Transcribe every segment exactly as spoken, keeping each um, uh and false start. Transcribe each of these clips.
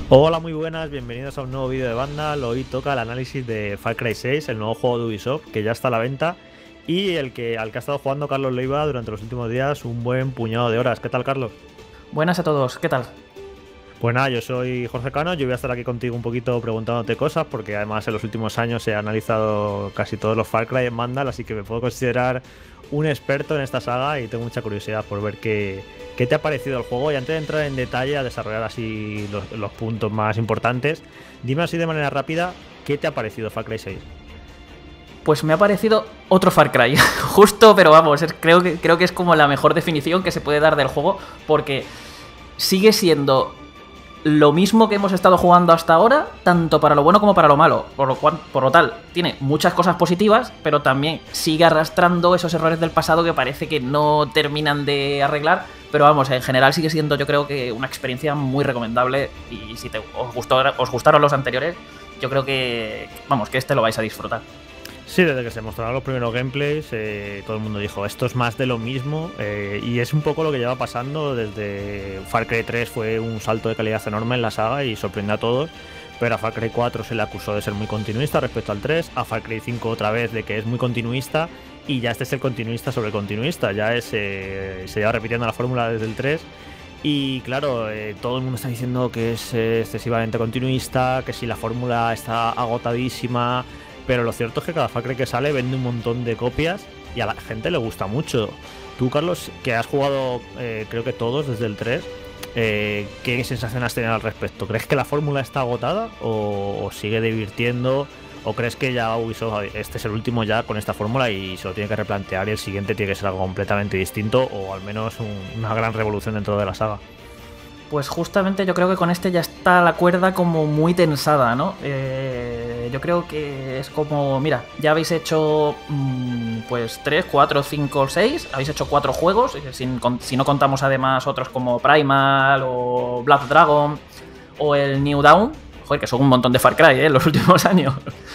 Hola, muy buenas, bienvenidos a un nuevo vídeo de Vandal. Hoy toca el análisis de Far Cry seis, el nuevo juego de Ubisoft, que ya está a la venta y el que al que ha estado jugando Carlos Leiva durante los últimos días un buen puñado de horas. ¿Qué tal, Carlos? Buenas a todos, ¿qué tal? Pues nada, yo soy Jorge Cano, yo voy a estar aquí contigo un poquito preguntándote cosas, porque además en los últimos años he analizado casi todos los Far Cry en Vandal, así que me puedo considerar un experto en esta saga y tengo mucha curiosidad por ver qué, qué te ha parecido el juego. Y antes de entrar en detalle a desarrollar así los, los puntos más importantes, dime así de manera rápida, ¿qué te ha parecido Far Cry seis? Pues me ha parecido otro Far Cry, justo, pero vamos, es- creo que, creo que es como la mejor definición que se puede dar del juego, porque sigue siendo lo mismo que hemos estado jugando hasta ahora, tanto para lo bueno como para lo malo, por lo, cual, por lo tal, tiene muchas cosas positivas, pero también sigue arrastrando esos errores del pasado que parece que no terminan de arreglar, pero vamos, en general sigue siendo yo creo que una experiencia muy recomendable y si te, os, gustó, os gustaron los anteriores, yo creo que, vamos, que este lo vais a disfrutar. Sí, desde que se mostraron los primeros gameplays, eh, todo el mundo dijo, esto es más de lo mismo, eh, y es un poco lo que lleva pasando desde Far Cry tres. Fue un salto de calidad enorme en la saga y sorprendió a todos, pero a Far Cry cuatro se le acusó de ser muy continuista respecto al tres, a Far Cry cinco otra vez de que es muy continuista, y ya este es el continuista sobre el continuista, ya es, eh, se lleva repitiendo la fórmula desde el tres. Y claro, eh, todo el mundo está diciendo que es eh, excesivamente continuista, que si la fórmula está agotadísima, pero lo cierto es que cada Far Cry que sale vende un montón de copias y a la gente le gusta mucho. Tú, Carlos, que has jugado eh, creo que todos desde el tres, eh, ¿qué sensación has tenido al respecto? ¿Crees que la fórmula está agotada o, o sigue divirtiendo? ¿O crees que ya Ubisoft, este es el último ya con esta fórmula y se lo tiene que replantear y el siguiente tiene que ser algo completamente distinto o al menos un- una gran revolución dentro de la saga? Pues justamente yo creo que con este ya está la cuerda como muy tensada, ¿no? Eh, yo creo que es como, mira, ya habéis hecho mm, pues tres, cuatro, cinco, seis, habéis hecho cuatro juegos, eh, sin con- si no contamos además otros como Primal o Black Dragon o el New Dawn, joder, que son un montón de Far Cry, ¿eh? En los últimos años.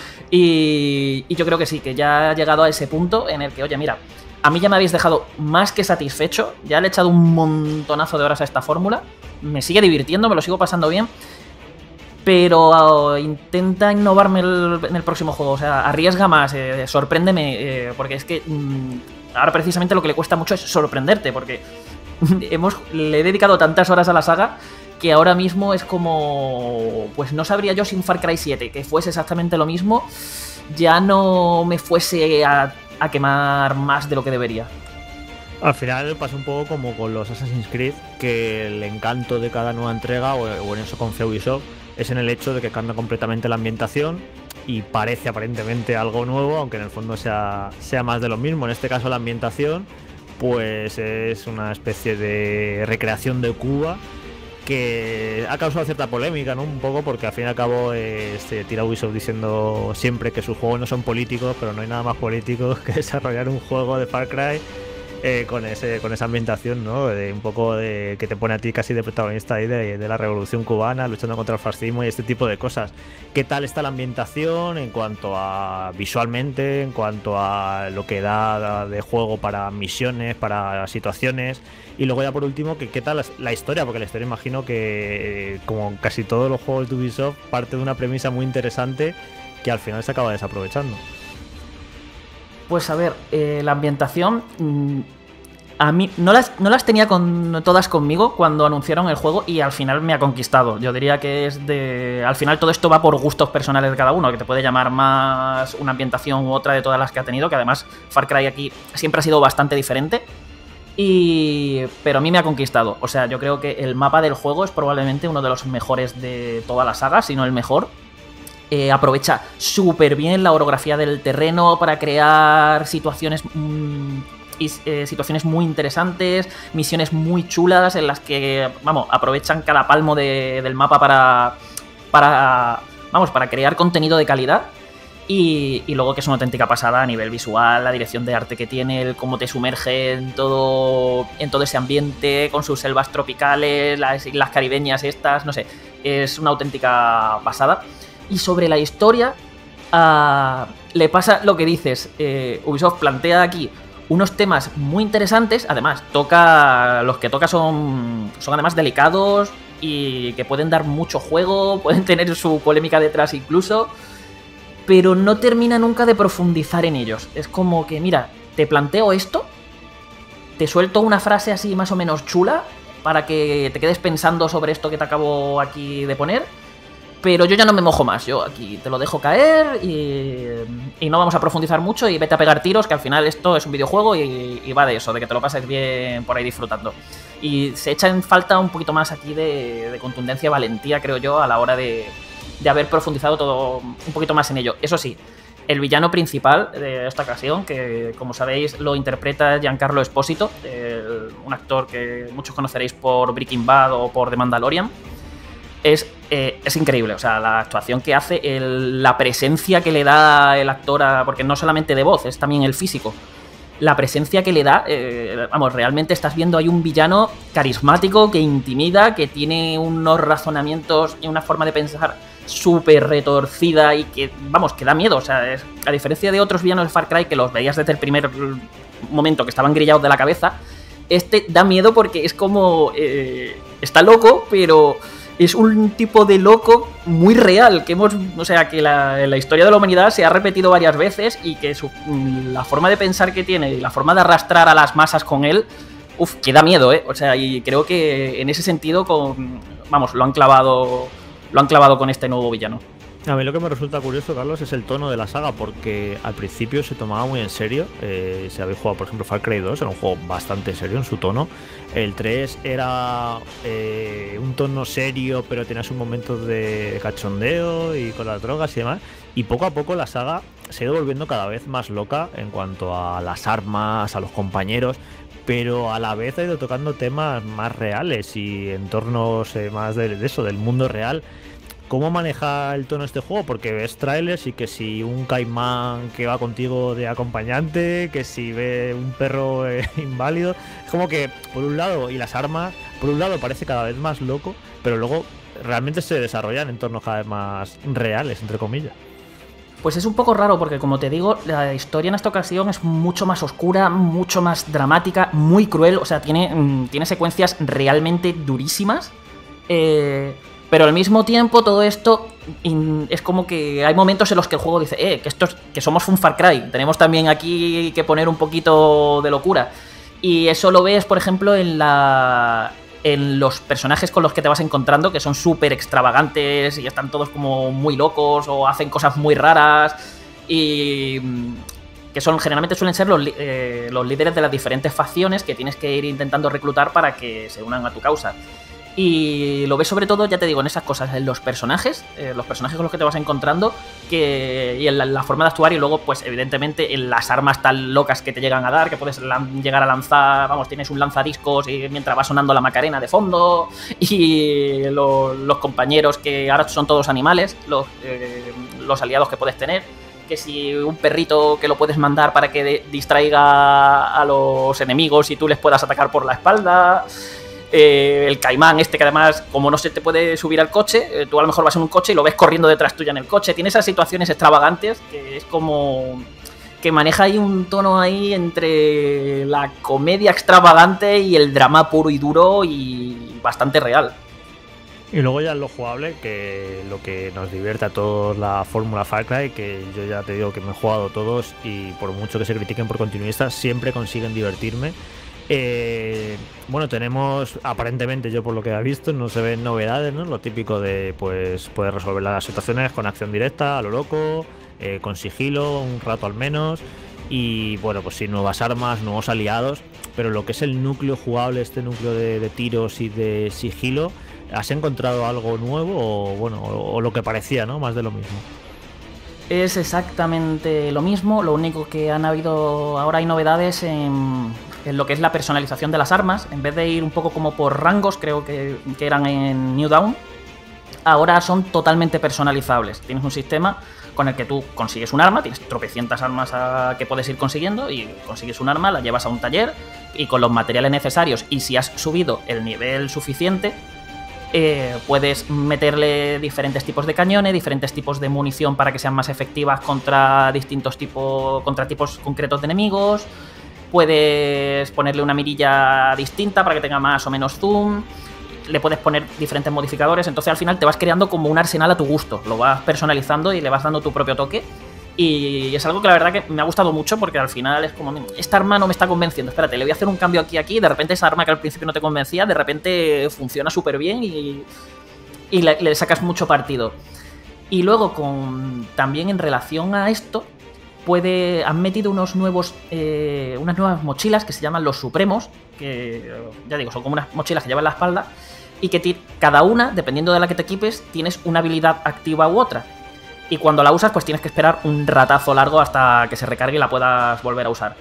Y, y yo creo que sí, que ya ha llegado a ese punto en el que, oye, mira, a mí ya me habéis dejado más que satisfecho, ya le he echado un montonazo de horas a esta fórmula, me sigue divirtiendo, me lo sigo pasando bien, pero uh, intenta innovarme el- en el próximo juego, o sea, arriesga más, eh, sorpréndeme, eh, porque es que mm, ahora precisamente lo que le cuesta mucho es sorprenderte, porque hemos, le he dedicado tantas horas a la saga que ahora mismo es como, pues no sabría yo si un Far Cry siete, que fuese exactamente lo mismo, ya no me fuese a, a quemar más de lo que debería. Al final pasa un poco como con los Assassin's Creed, que el encanto de cada nueva entrega, o, o en eso confía Ubisoft, es en el hecho de que cambia completamente la ambientación y parece aparentemente algo nuevo, aunque en el fondo sea, sea más de lo mismo. En este caso la ambientación pues es una especie de recreación de Cuba que ha causado cierta polémica, ¿no? Un poco porque al fin y al cabo eh, se tira Ubisoft diciendo siempre que sus juegos no son políticos, pero no hay nada más político que desarrollar un juego de Far Cry eh, con ese con esa ambientación, ¿no? De un poco de que te pone a ti casi de protagonista ahí de, de la revolución cubana, luchando contra el fascismo y este tipo de cosas. ¿Qué tal está la ambientación en cuanto a visualmente, en cuanto a lo que da de juego para misiones, para situaciones? Y luego ya por último, que qué tal la, la historia, porque la historia imagino que, eh, como casi todos los juegos de Ubisoft, parte de una premisa muy interesante que al final se acaba desaprovechando. Pues a ver, eh, la ambientación. mm, A mí no las, no las tenía con, todas conmigo cuando anunciaron el juego y al final me ha conquistado. Yo diría que es de. Al final todo esto va por gustos personales de cada uno, que te puede llamar más una ambientación u otra de todas las que ha tenido, que además Far Cry aquí siempre ha sido bastante diferente. Y. Pero a mí me ha conquistado. O sea, yo creo que el mapa del juego es probablemente uno de los mejores de toda la saga, si no el mejor. Eh, aprovecha súper bien la orografía del terreno para crear situaciones mm, y, eh, situaciones muy interesantes, misiones muy chulas en las que, vamos, aprovechan cada palmo de- del mapa para, para, vamos, para crear contenido de calidad. Y, y luego que es una auténtica pasada a nivel visual, la dirección de arte que tiene, el cómo te sumerge en todo, en todo ese ambiente, con sus selvas tropicales, las islas caribeñas estas, no sé, es una auténtica pasada. Y sobre la historia, uh, le pasa lo que dices. Eh, Ubisoft plantea aquí unos temas muy interesantes. Además, toca. Los que toca son. Son además delicados. y que pueden dar mucho juego, pueden tener su polémica detrás incluso, pero no termina nunca de profundizar en ellos. Es como que, mira, te planteo esto, te suelto una frase así más o menos chula para que te quedes pensando sobre esto que te acabo aquí de poner, pero yo ya no me mojo más, yo aquí te lo dejo caer y, y no vamos a profundizar mucho y vete a pegar tiros, que al final esto es un videojuego y, y va de eso, de que te lo pases bien por ahí disfrutando. Y se echa en falta un poquito más aquí de, de contundencia y valentía, creo yo, a la hora de, de haber profundizado todo un poquito más en ello. Eso sí, el villano principal de esta ocasión, que como sabéis lo interpreta Giancarlo Esposito, el, un actor que muchos conoceréis por Breaking Bad o por The Mandalorian, es, eh, es increíble. O sea, la actuación que hace, el, la presencia que le da el actor, a, porque no solamente de voz, es también el físico. La presencia que le da, eh, vamos, realmente estás viendo ahí un villano carismático que intimida, que tiene unos razonamientos y una forma de pensar súper retorcida y que, vamos, que da miedo. O sea, es, a diferencia de otros villanos de Far Cry que los veías desde el primer momento que estaban grillados de la cabeza, este da miedo porque es como... Eh, está loco, pero... es un tipo de loco muy real, que hemos, o sea, que la, la historia de la humanidad se ha repetido varias veces y que su, la forma de pensar que tiene y la forma de arrastrar a las masas con él, uff, que da miedo, ¿eh? O sea, y creo que en ese sentido, con, vamos, lo han clavado, lo han clavado con este nuevo villano. A mí lo que me resulta curioso, Carlos, es el tono de la saga, porque al principio se tomaba muy en serio. Eh, si habéis jugado, por ejemplo, Far Cry dos, era un juego bastante serio en su tono. El tres era eh, un tono serio, pero tenías un momento de cachondeo y con las drogas y demás. Y poco a poco la saga se ha ido volviendo cada vez más loca en cuanto a las armas, a los compañeros, pero a la vez ha ido tocando temas más reales y entornos eh, más de, de eso, del mundo real. ¿Cómo maneja el tono este juego? Porque ves trailers y que si un caimán que va contigo de acompañante, que si ve un perro eh, inválido, es como que por un lado, y las armas, por un lado parece cada vez más loco, pero luego realmente se desarrollan en entornos cada vez más reales, entre comillas. Pues es un poco raro porque, como te digo, la historia en esta ocasión es mucho más oscura, mucho más dramática, muy cruel, o sea, tiene, mmm, tiene secuencias realmente durísimas. Eh... Pero al mismo tiempo todo esto es como que hay momentos en los que el juego dice, eh, que, esto es, que somos un Far Cry, tenemos también aquí que poner un poquito de locura. Y eso lo ves, por ejemplo, en la en los personajes con los que te vas encontrando, que son súper extravagantes y están todos como muy locos o hacen cosas muy raras y que son generalmente suelen ser los, eh, los líderes de las diferentes facciones que tienes que ir intentando reclutar para que se unan a tu causa. Y lo ves sobre todo, ya te digo, en esas cosas, en los personajes, eh, los personajes con los que te vas encontrando, que, y en la, la forma de actuar, y luego, pues evidentemente, en las armas tan locas que te llegan a dar, que puedes llegar a lanzar, vamos, tienes un lanzadiscos y mientras va sonando la Macarena de fondo, y lo, los compañeros que ahora son todos animales, los, eh, los aliados que puedes tener, que si un perrito que lo puedes mandar para que de, distraiga a los enemigos y tú les puedas atacar por la espalda. Eh, el caimán este que además, como no se te puede subir al coche, eh, tú a lo mejor vas en un coche y lo ves corriendo detrás tuya en el coche. Tiene esas situaciones extravagantes que es como que maneja ahí un tono ahí entre la comedia extravagante y el drama puro y duro y bastante real. Y luego ya en lo jugable, que lo que nos divierte a todos la fórmula Far Cry, que yo ya te digo que me he jugado todos y por mucho que se critiquen por continuistas, siempre consiguen divertirme. Eh, bueno, tenemos, aparentemente, yo por lo que he visto, no se ven novedades, ¿no? Lo típico de, pues, poder resolver las situaciones con acción directa, a lo loco, eh, con sigilo, un rato al menos. Y bueno, pues sí, nuevas armas, nuevos aliados. Pero lo que es el núcleo jugable, este núcleo de, de tiros y de sigilo, ¿has encontrado algo nuevo o, bueno, o, o lo que parecía, ¿no? Más de lo mismo. Es exactamente lo mismo, lo único que han habido, ahora hay novedades en, en lo que es la personalización de las armas. En vez de ir un poco como por rangos, creo que, que eran en New Dawn, ahora son totalmente personalizables. Tienes un sistema con el que tú consigues un arma, tienes tropecientas armas a, que puedes ir consiguiendo y consigues un arma, la llevas a un taller y con los materiales necesarios y si has subido el nivel suficiente, Eh, puedes meterle diferentes tipos de cañones, diferentes tipos de munición para que sean más efectivas contra distintos tipos, contra tipos concretos de enemigos. Puedes ponerle una mirilla distinta para que tenga más o menos zoom. le puedes poner diferentes modificadores, entonces al final te vas creando como un arsenal a tu gusto, lo vas personalizando y le vas dando tu propio toque. Y es algo que la verdad que me ha gustado mucho porque al final es como, esta arma no me está convenciendo, espérate, le voy a hacer un cambio aquí aquí, de repente esa arma que al principio no te convencía, de repente funciona súper bien y, y le, le sacas mucho partido. Y luego con también en relación a esto, puede han metido unos nuevos eh, unas nuevas mochilas que se llaman los Supremos, que ya digo, son como unas mochilas que llevan en la espalda y que cada una, dependiendo de la que te equipes, tienes una habilidad activa u otra. Y cuando la usas, pues tienes que esperar un ratazo largo hasta que se recargue y la puedas volver a usar.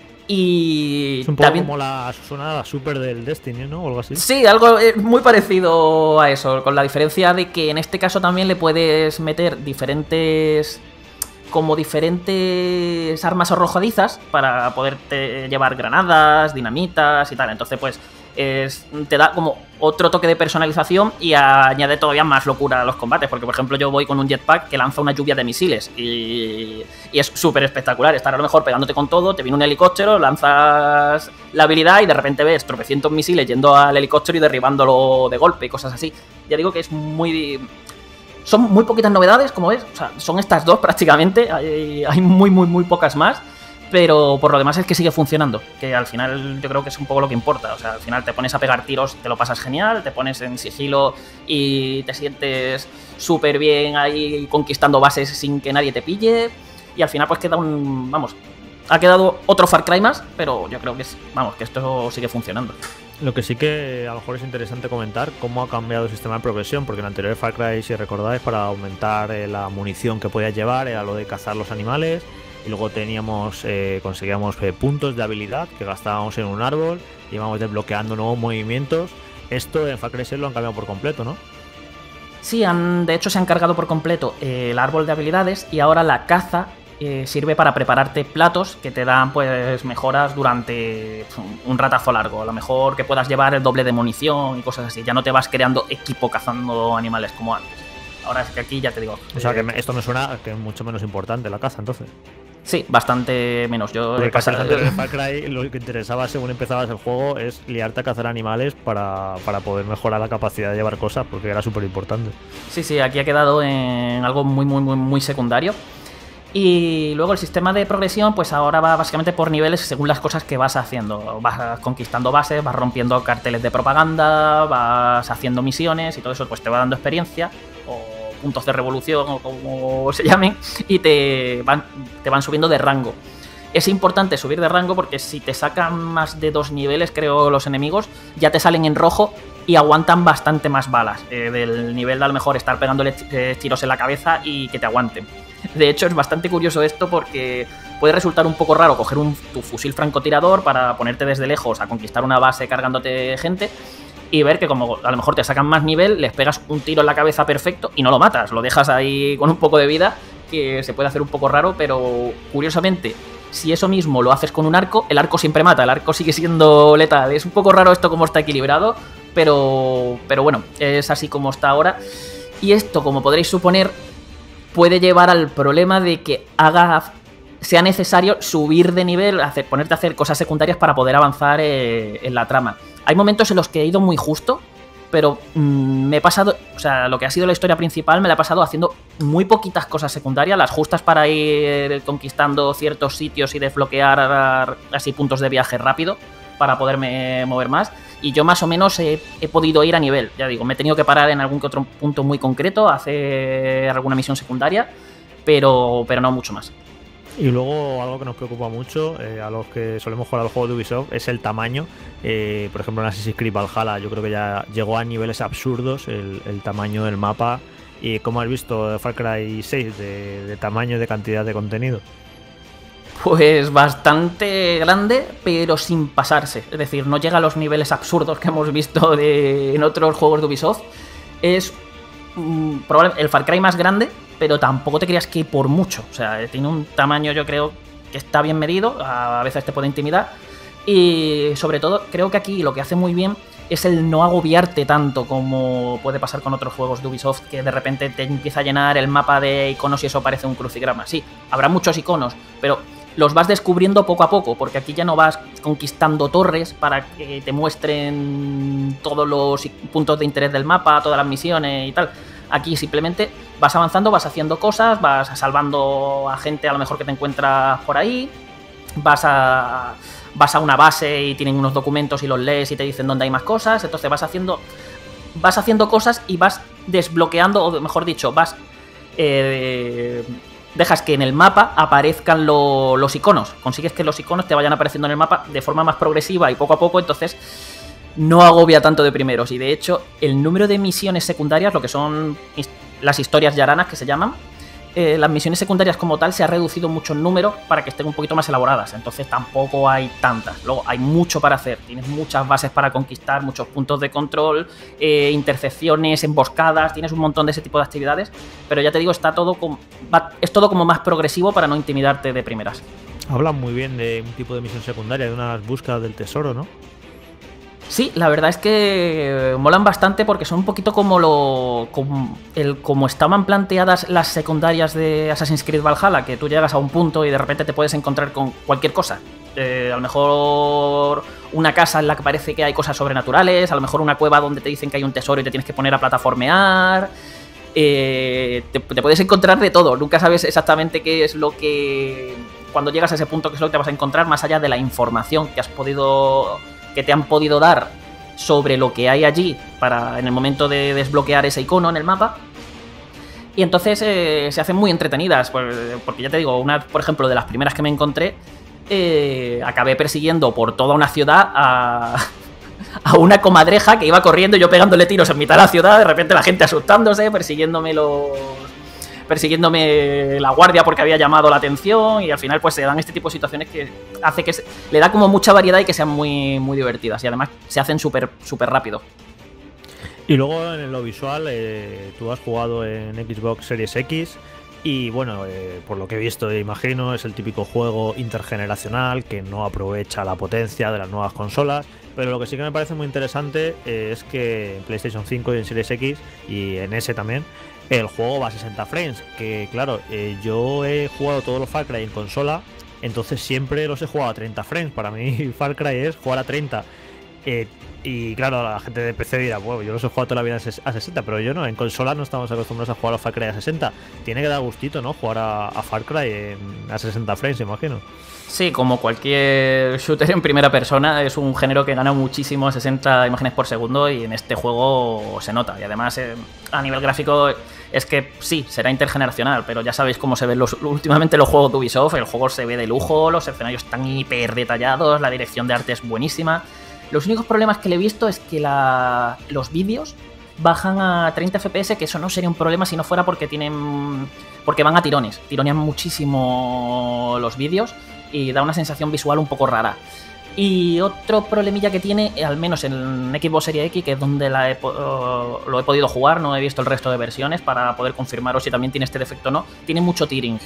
Y es un poco también... como la sonada super del Destiny, ¿no? O algo así. Sí, algo muy parecido a eso, con la diferencia de que en este caso también le puedes meter diferentes... como diferentes armas arrojadizas para poderte llevar granadas, dinamitas y tal. Entonces, pues, es, te da como otro toque de personalización y añade todavía más locura a los combates. Porque, por ejemplo, yo voy con un jetpack que lanza una lluvia de misiles y, y es súper espectacular. Estar a lo mejor pegándote con todo, te viene un helicóptero, lanzas la habilidad y de repente ves tropecientos misiles yendo al helicóptero y derribándolo de golpe y cosas así. Ya digo que es muy... Son muy poquitas novedades, como ves, o sea, son estas dos prácticamente, hay, hay muy, muy, muy pocas más, pero por lo demás es que sigue funcionando, que al final yo creo que es un poco lo que importa, o sea, al final te pones a pegar tiros, te lo pasas genial, te pones en sigilo y te sientes súper bien ahí conquistando bases sin que nadie te pille, y al final pues queda un, vamos, ha quedado otro Far Cry más, pero yo creo que es, vamos, que esto sigue funcionando. Lo que sí que a lo mejor es interesante comentar cómo ha cambiado el sistema de progresión, porque en el anterior Far Cry, si recordáis, para aumentar eh, la munición que podías llevar era lo de cazar los animales, y luego teníamos eh, conseguíamos eh, puntos de habilidad que gastábamos en un árbol, y íbamos desbloqueando nuevos movimientos. Esto en Far Cry seis lo han cambiado por completo, ¿no? Sí, han, de hecho se han cargado por completo eh, el árbol de habilidades y ahora la caza Eh, sirve para prepararte platos que te dan pues mejoras durante un ratazo largo. A lo mejor que puedas llevar el doble de munición y cosas así. Ya no te vas creando equipo cazando animales como antes. Ahora es que aquí ya te digo. O sea, que me, esto me suena que es mucho menos importante la caza, entonces. Sí, bastante menos. Yo Porque casi antes de Far Cry lo que interesaba según empezabas el juego es liarte a cazar animales para, para poder mejorar la capacidad de llevar cosas, porque era súper importante. Sí, sí, aquí ha quedado en algo muy, muy, muy, muy secundario. Y luego el sistema de progresión pues ahora va básicamente por niveles según las cosas que vas haciendo. Vas conquistando bases, vas rompiendo carteles de propaganda, vas haciendo misiones y todo eso pues te va dando experiencia o puntos de revolución o como se llamen y te van, te van subiendo de rango. Es importante subir de rango porque si te sacan más de dos niveles, creo, los enemigos, ya te salen en rojo y aguantan bastante más balas. Eh, del nivel de a lo mejor estar pegándole tiros en la cabeza y que te aguanten. De hecho, es bastante curioso esto porque puede resultar un poco raro coger un, tu fusil francotirador para ponerte desde lejos a conquistar una base cargándote gente y ver que como a lo mejor te sacan más nivel, les pegas un tiro en la cabeza perfecto y no lo matas, lo dejas ahí con un poco de vida, que se puede hacer un poco raro, pero curiosamente, si eso mismo lo haces con un arco, el arco siempre mata, el arco sigue siendo letal. Es un poco raro esto como está equilibrado, pero, pero bueno, es así como está ahora. Y esto, como podréis suponer, puede llevar al problema de que haga sea necesario subir de nivel, hacer, ponerte a hacer cosas secundarias para poder avanzar eh, en la trama. Hay momentos en los que he ido muy justo, pero mmm, me he pasado, o sea, lo que ha sido la historia principal me la he pasado haciendo muy poquitas cosas secundarias, las justas para ir conquistando ciertos sitios y desbloquear así puntos de viaje rápido para poderme mover más. Y yo más o menos he, he podido ir a nivel, ya digo, me he tenido que parar en algún que otro punto muy concreto, hacer alguna misión secundaria, pero, pero no mucho más. Y luego algo que nos preocupa mucho eh, a los que solemos jugar al juego de Ubisoft es el tamaño. Eh, por ejemplo, en Assassin's Creed Valhalla yo creo que ya llegó a niveles absurdos el, el tamaño del mapa. Y como has visto Far Cry seis de, de tamaño y de cantidad de contenido. Pues bastante grande, pero sin pasarse. Es decir, no llega a los niveles absurdos que hemos visto de, en otros juegos de Ubisoft. Es mmm, probablemente el Far Cry más grande, pero tampoco te creas que por mucho. O sea, tiene un tamaño, yo creo, que está bien medido. A veces te puede intimidar. Y sobre todo, creo que aquí lo que hace muy bien es el no agobiarte tanto como puede pasar con otros juegos de Ubisoft, que de repente te empieza a llenar el mapa de iconos y eso parece un crucigrama. Sí, habrá muchos iconos, pero los vas descubriendo poco a poco, porque aquí ya no vas conquistando torres para que te muestren todos los puntos de interés del mapa, todas las misiones y tal. Aquí simplemente vas avanzando, vas haciendo cosas, vas salvando a gente a lo mejor que te encuentras por ahí, vas a, vas a una base y tienen unos documentos y los lees y te dicen dónde hay más cosas, entonces vas haciendo, vas haciendo cosas y vas desbloqueando, o mejor dicho, vas... Eh, dejas que en el mapa aparezcan lo, los iconos, consigues que los iconos te vayan apareciendo en el mapa de forma más progresiva y poco a poco, entonces no agobia tanto de primeros. Y de hecho el número de misiones secundarias, lo que son las historias yaranas que se llaman, eh, las misiones secundarias como tal se ha reducido mucho en número para que estén un poquito más elaboradas, entonces tampoco hay tantas. Luego hay mucho para hacer, tienes muchas bases para conquistar, muchos puntos de control, eh, intercepciones, emboscadas, tienes un montón de ese tipo de actividades, pero ya te digo, está todo como, va, es todo como más progresivo para no intimidarte de primeras. Hablan muy bien de un tipo de misión secundaria, de unas búsquedas del tesoro, ¿no? Sí, la verdad es que molan bastante porque son un poquito como lo como, el, como estaban planteadas las secundarias de Assassin's Creed Valhalla, que tú llegas a un punto y de repente te puedes encontrar con cualquier cosa. Eh, a lo mejor una casa en la que parece que hay cosas sobrenaturales, a lo mejor una cueva donde te dicen que hay un tesoro y te tienes que poner a plataformear. Eh, te, te puedes encontrar de todo, nunca sabes exactamente qué es lo que... Cuando llegas a ese punto, qué es lo que te vas a encontrar, más allá de la información que has podido... que te han podido dar sobre lo que hay allí para en el momento de desbloquear ese icono en el mapa. Y entonces eh, se hacen muy entretenidas, porque ya te digo, una, por ejemplo, de las primeras que me encontré, eh, acabé persiguiendo por toda una ciudad a, a una comadreja que iba corriendo y yo pegándole tiros en mitad de la ciudad, de repente la gente asustándose, persiguiéndome los... persiguiéndome la guardia porque había llamado la atención, y al final pues se dan este tipo de situaciones que hace que se, le da como mucha variedad y que sean muy, muy divertidas, y además se hacen súper súper rápido. Y luego en lo visual, eh, tú has jugado en Xbox Series X y bueno, eh, por lo que he visto e imagino, es el típico juego intergeneracional que no aprovecha la potencia de las nuevas consolas, pero lo que sí que me parece muy interesante eh, es que en PlayStation cinco y en Series X y en S también el juego va a sesenta frames, que claro, eh, yo he jugado todos los Far Cry en consola, entonces siempre los he jugado a treinta frames. Para mí Far Cry es jugar a treinta. Eh, y claro, la gente de P C dirá, bueno, yo los he jugado toda la vida a sesenta, pero yo no, en consola no estamos acostumbrados a jugar a Far Cry a sesenta. Tiene que dar gustito, ¿no? Jugar a, a Far Cry en, a sesenta frames, imagino. Sí, como cualquier shooter en primera persona, es un género que gana muchísimo a sesenta imágenes por segundo, y en este juego se nota. Y además, eh, a nivel gráfico, es que sí, será intergeneracional, pero ya sabéis cómo se ven los, últimamente los juegos de Ubisoft. El juego se ve de lujo, los escenarios están hiper detallados, la dirección de arte es buenísima. Los únicos problemas que le he visto es que la, los vídeos bajan a treinta F P S, que eso no sería un problema si no fuera porque tienen porque van a tirones, tironean muchísimo los vídeos y da una sensación visual un poco rara. Y otro problemilla que tiene, al menos en Xbox Series X, que es donde la he, lo he podido jugar, no he visto el resto de versiones para poder confirmaros si también tiene este defecto o no, tiene mucho tearing.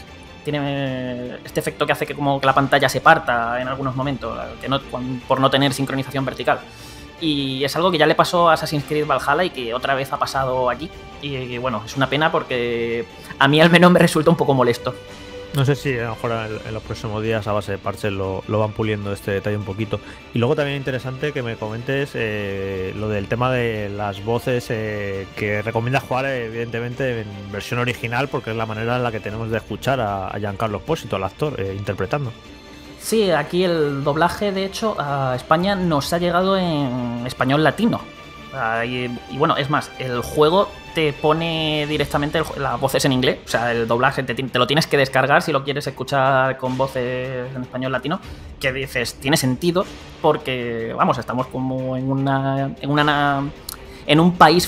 Tiene este efecto que hace que como que la pantalla se parta en algunos momentos, que no, por no tener sincronización vertical. Y es algo que ya le pasó a Assassin's Creed Valhalla y que otra vez ha pasado aquí. Y, y bueno, es una pena porque a mí al menos me resulta un poco molesto. No sé si a lo mejor en, en los próximos días a base de parches lo, lo van puliendo este detalle un poquito. Y luego también interesante que me comentes eh, lo del tema de las voces, eh, que recomiendas jugar evidentemente en versión original porque es la manera en la que tenemos de escuchar a, a Giancarlo Espósito, al actor, eh, interpretando. Sí, aquí el doblaje, de hecho, a España nos ha llegado en español latino. Uh, y, y bueno, es más, el juego te pone directamente el, las voces en inglés. O sea, el doblaje te, te lo tienes que descargar si lo quieres escuchar con voces en español latino. Que dices, tiene sentido porque, vamos, estamos como en una, en una en un país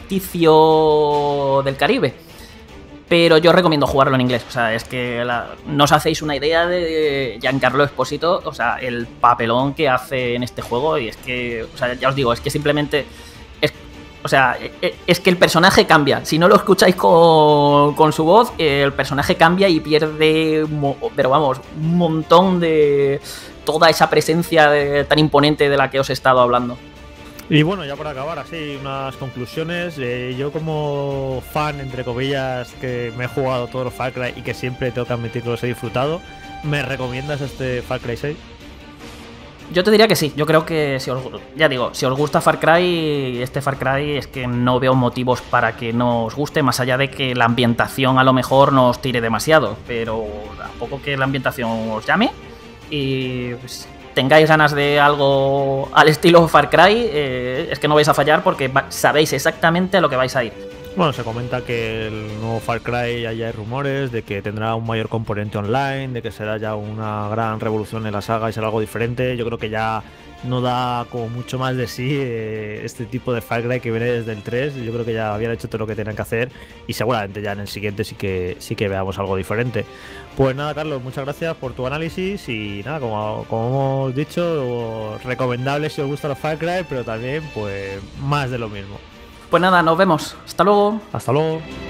ficticio del Caribe. Pero yo recomiendo jugarlo en inglés. O sea, es que la, no os hacéis una idea de Giancarlo Espósito, o sea, el papelón que hace en este juego. Y es que, o sea, ya os digo, es que simplemente es, o sea, es que el personaje cambia. Si no lo escucháis con, con su voz, el personaje cambia y pierde, pero vamos, un montón de toda esa presencia de, tan imponente de la que os he estado hablando. Y bueno, ya por acabar, así unas conclusiones. Eh, yo como fan, entre comillas, que me he jugado todos los Far Cry y que siempre tengo que admitir que los he disfrutado, ¿Me recomiendas este Far Cry seis? Yo te diría que sí, yo creo que si os, ya digo, si os gusta Far Cry, este Far Cry es que no veo motivos para que no os guste, más allá de que la ambientación a lo mejor no os tire demasiado, pero tampoco que la ambientación os llame y pues, tengáis ganas de algo al estilo Far Cry, eh, es que no vais a fallar porque sabéis exactamente a lo que vais a ir. Bueno, se comenta que el nuevo Far Cry ya hay rumores de que tendrá un mayor componente online, de que será ya una gran revolución en la saga y será algo diferente. Yo creo que ya no da como mucho más de sí eh, este tipo de Far Cry que viene desde el tres. Yo creo que ya habían hecho todo lo que tenían que hacer y seguramente ya en el siguiente sí que sí que veamos algo diferente. Pues nada, Carlos, muchas gracias por tu análisis y nada, como, como hemos dicho, recomendable si os gustan los Far Cry, pero también pues más de lo mismo. Pues nada, nos vemos. Hasta luego. Hasta luego.